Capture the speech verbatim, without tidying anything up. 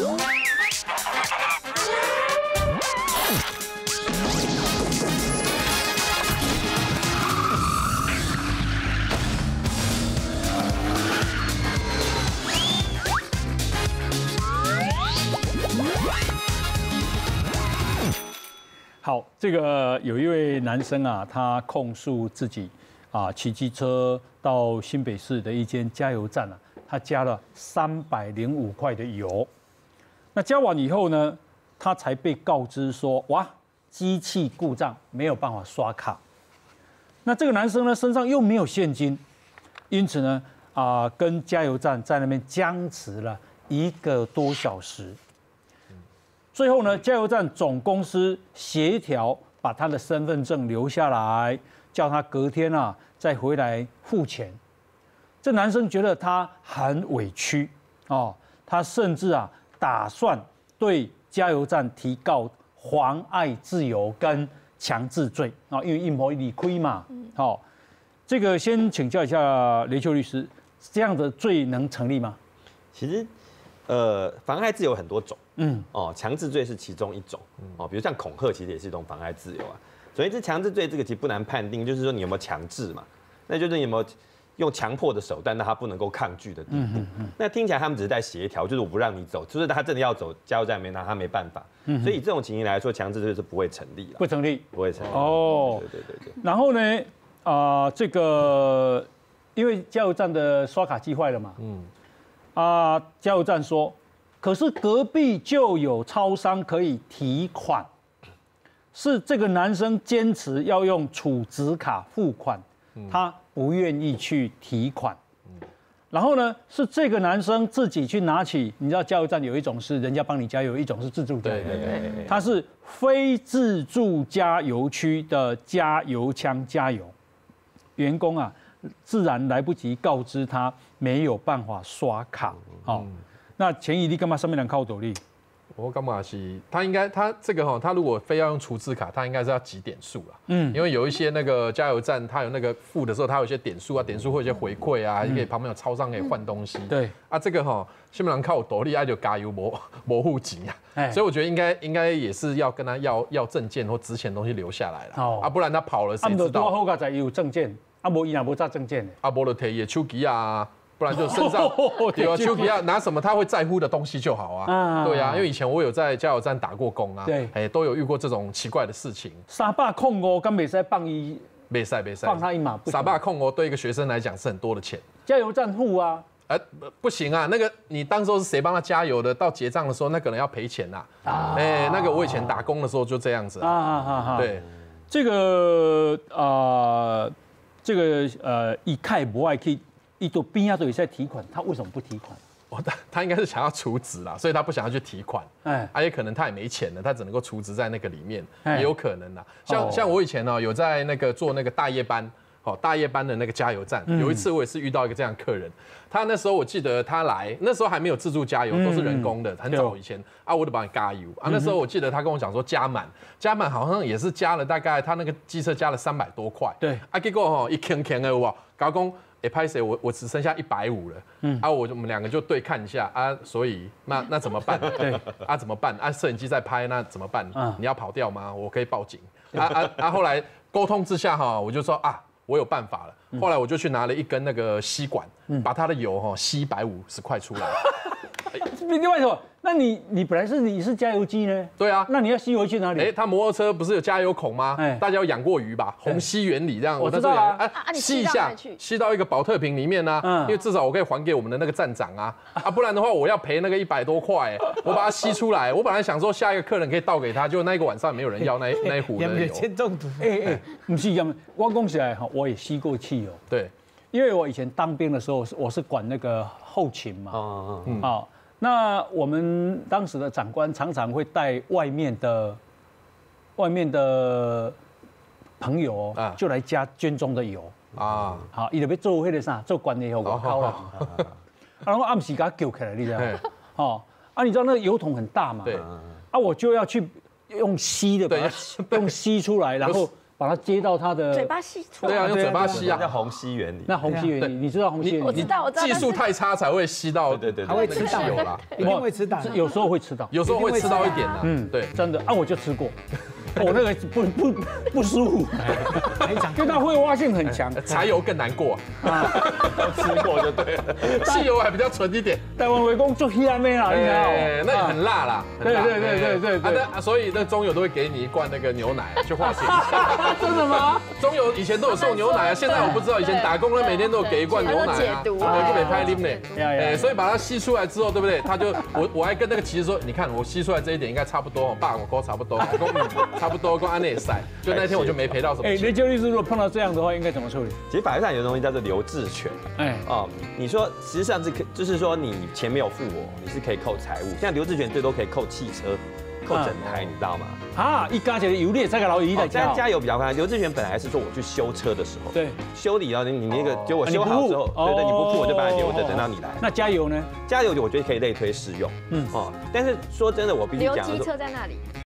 好，这个有一位男生啊，他控诉自己啊骑机车到新北市的一间加油站啊，他加了三百零五块的油。那加完以后呢，他才被告知说，哇，机器故障，没有办法刷卡。那这个男生呢，身上又没有现金，因此呢，啊，跟加油站在那边僵持了一个多小时。最后呢，加油站总公司协调把他的身份证留下来，叫他隔天啊再回来付钱。这男生觉得他很委屈哦，他甚至啊打算对加油站提告妨碍自由跟强制罪啊，因为一模一亏嘛。好，这个先请教一下雷秋律师，这样的罪能成立吗？ 其实，呃，妨碍自由很多种。 嗯， 哦，强制罪是其中一种，哦，比如像恐吓，其实也是一种妨碍自由啊。所以这强制罪这个其实不难判定，就是说你有没有强制嘛，那就是你有没有用强迫的手段，让他不能够抗拒的地步。嗯嗯嗯、那听起来他们只是在协调，就是我不让你走，就是他真的要走，加油站没拿，他没办法。嗯、所以以这种情形来说，强制罪是不会成立的。 不成立， 不会成立。 哦， 对对对对。 然后呢，啊、呃，这个因为加油站的刷卡机坏了嘛，嗯，啊、呃，加油站说。可是隔壁就有超商可以提款，是这个男生坚持要用储值卡付款，他不愿意去提款。然后呢，是这个男生自己去拿起，你知道加油站有一种是人家帮你加油，一种是自助加油。对对对，他是非自助加油区的加油枪加油，员工啊自然来不及告知他没有办法刷卡，好。那钱怡，你干嘛上面人靠斗力？ 我干嘛是？他应该他这个哈，他如果非要用储值卡，他应该是要集点数啦。嗯，因为有一些那个加油站，他有那个付的时候，他有一些点数啊，点数会有一些回馈啊，也可以旁边有超商可以换东西。对啊，这个哈，基本上靠斗力，爱就加油模模户籍啊。所以我觉得应该应该也是要跟他要要证件或值钱的东西留下来了。哦，啊，不然他跑了谁知道？ 好个在有证件，啊无伊若无咋证件的。 啊，无就提伊的手机啊。不然就身上有啊，丘皮亚拿什么他会在乎的东西就好啊。对啊，因为以前我有在加油站打过工啊，对，哎，都有遇过这种奇怪的事情。 三百控哦，跟美赛放一， 美赛美赛放他一马不行。 三百控哦，对一个学生来讲是很多的钱。 加油站付啊， 哎，不行啊，那个你当时候是谁帮他加油的？到结账的时候，那个人要赔钱呐。哎，那个我以前打工的时候就这样子啊。对， 这个啊，这个呃，以开不爱去。一朵边啊都有在提款，他为什么不提款？ 哦，他他应该是想要储值啦，所以他不想要去提款。哎，而且可能他也没钱了，他只能够储值在那个里面，也有可能啦。像像我以前呢，有在那个做那个大夜班，哦，大夜班的那个加油站，有一次我也是遇到一个这样的客人，他那时候我记得他来，那时候还没有自助加油，都是人工的，很早以前啊，我就帮你加油啊。那时候我记得他跟我讲说加满，加满好像也是加了大概他那个机车加了三百多块。对啊，结果吼一坑坑的哇，高工。哎，拍谁？我我只剩下一百五了。嗯，啊，我我们两个就对看一下啊，所以那那怎么办？对，啊怎么办？啊，摄影机在拍，那怎么办？嗯，你要跑掉吗？我可以报警。啊啊啊！后来沟通之下哈，我就说啊，我有办法了。后来我就去拿了一根那个吸管，把它的油哈吸一百五十块出来。 另外说，那你你本来是你是加油机呢？ 对啊， 那你要吸回去哪里？ 哎，他摩托车不是有加油孔吗？哎，大家有养过鱼吧？虹吸原理这样， 我知道啊。 啊，吸一下，吸到一个保特瓶里面呢，因为至少我可以还给我们的那个站长啊，啊，不然的话我要赔那个一百多块，我把它吸出来。我本来想说下一个客人可以倒给他，结果那一个晚上没有人要那那一壶的油。 铅中毒。哎哎，不是这样，我讲起来哈，我也吸过汽油。 对， 因为我以前当兵的时候，我是管那个后勤嘛。哦嗯哦。那我们当时的长官常常会带外面的、外面的朋友啊，就来加军中的油啊。好，伊就要做迄个啥，做管理后外口啦。然后暗时给他救起来，你知道吗？哦，啊，你知道那个油桶很大嘛？对。啊，我就要去用吸的，把它用吸出来，然后把它接到它的嘴巴吸出来。 对啊，用嘴巴吸啊， 叫虹吸原理。 那虹吸原理，你知道虹吸原理？ 我知道，我知道。 技术太差才会吸到， 对对对， 还会吃到有啦， 一定会吃到， 有时候会吃到， 有时候会吃到一点的。嗯，对， 真的啊，我就吃过。我那个不不不舒服，就它挥发性很强， 柴油更难过啊， 吃过就对了， 汽油还比较纯一点。 台湾围攻做香的啦，你知道吗？那很辣啦， 对对对对对对。 啊，所以那中油都会给你一罐那个牛奶去化解。 真的吗？ 中油以前都有送牛奶啊，现在我不知道，以前打工人每天都有给一罐牛奶啊，我就没拍啉呢。哎，所以把它吸出来之后，对不对？他就我我还跟那个骑士说，你看我吸出来这一点应该差不多，爸我哥差不多，差不多跟安内赛，就那天我就没赔到什么。 哎，雷秋律师，如果碰到这样的话，应该怎么处理？ 其实法律上有个东西叫做留置权。哎，哦，你说实际上是可，就是说你钱没有付我，你是可以扣财物。像留置权最多可以扣汽车、扣整台，你知道吗？ 啊，一加起来油劣才给老姨来加。 加油比较快。留置权本来是说我去修车的时候， 对， 修理了你你那个，就我修好之后，对对，你不付我就把它留着，等到你来。 那加油呢？ 加油我觉得可以类推适用。嗯哦，但是说真的，我必须讲， 留机车在那里。